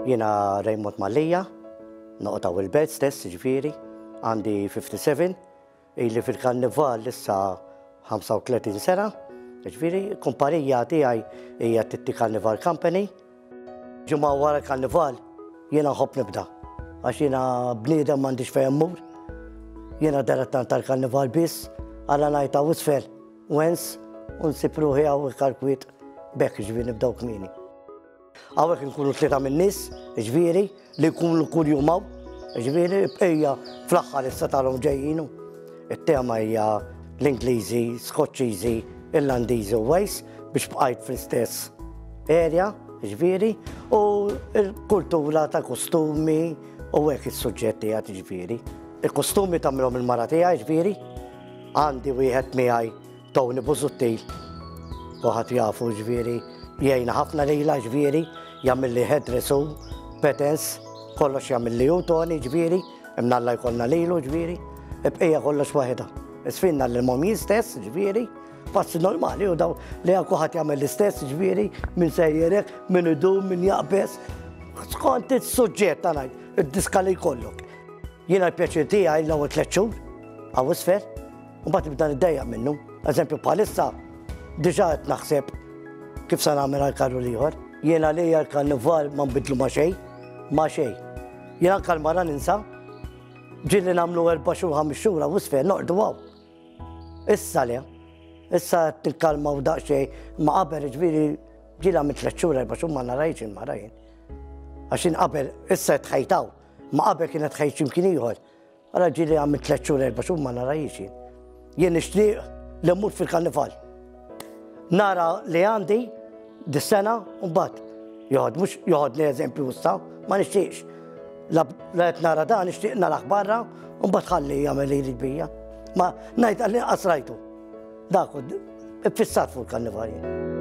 Jiena Raymond Mallija, noqgħod il-belt stess, ġifieri, għandi 57, ili fil-karnival issa 35 sena, ġifieri, kumpanija tiegħi hija Titti Carnival Company. Ġimgħa wara karnival jiena nħobb nibda, għax jiena bniedem m'għandix fejn mmur. Jiena dilettant tal-karnival biss, alla ngħid hawn isfel, wens, u nsib ruħi hawnhekk għall-kwiet bekk ġifieri nibdew kmieni. Hawnhekk inkunu tlieta min-nies, ġifieri, li jkunu kull jum hawn, ġifieri bqejja fl-aħħar issa tagħhom ġejjin. It-tema hija l-Ingliżi, Skoċċiżi, Irlandiżi u Wales biex bqajt fl-istess area, ġifieri, u l-kultura ta' kostumi u hekk is-suġġett tiegħek ġifieri. Il-kostumi tagħmilhom il-mara tiegħi ġifieri, għandi wieħed miegħi Tony Busuttil, kulħadd jafu ġifieri, jgħinna ħafna lejla ġifieri, jagħmilli hairdresser, patterns, kollox jagħmilli hu Tony ġifieri, imma Alla jkollna lilu ġifieri, bqejja kollox waħedha. Isfinna l-momji stess ġifieri, passi normali u daw li kulħadd jagħmel l-istess ġifieri, min sejjerek, min idum, min jaqbes. Skont is-suġġett ta' ngħid, id-diska li jkollok. Jiena l-pjaċir tiegħi l-ewwel 3 xhur hawn isfel, u mbagħad nibda niddejjaq minnu. Eżempju bħalissa diġà qed naħseb kif se nagħmel għall-karru ieħor. Jiena lejja l-karnival ma nbidlu ma' xejn, ma' xejn. Jiena l-mara ninsa, ġieli nagħmlu 4 xhur 5 xhur hawn isfel noqogħdu hawn. Issa le, issa tilkalma u daqsxejn ma' qabel ġifieri ġieli għamilt 3 xhur 4 xhur ma narajx il-mara jien. Għax qabel issa tħejtaw, ma' qabel kienet tħejt x'imkien ieħor. Ara ġieli għamilt 3 xhur 4 xhur ma narajx jien. Jien nixtieq li mmur fil-karnival. Nara li għandi dis-sena u mbagħad mhux joħodni eżempju issa, ma nixtieqx. La qed nara dan nixtieq naraħ barra u mbagħad ħalli jagħmel li bija. Ma ngħid għalli qasrajtu. Dak fissat fuq il-karnival.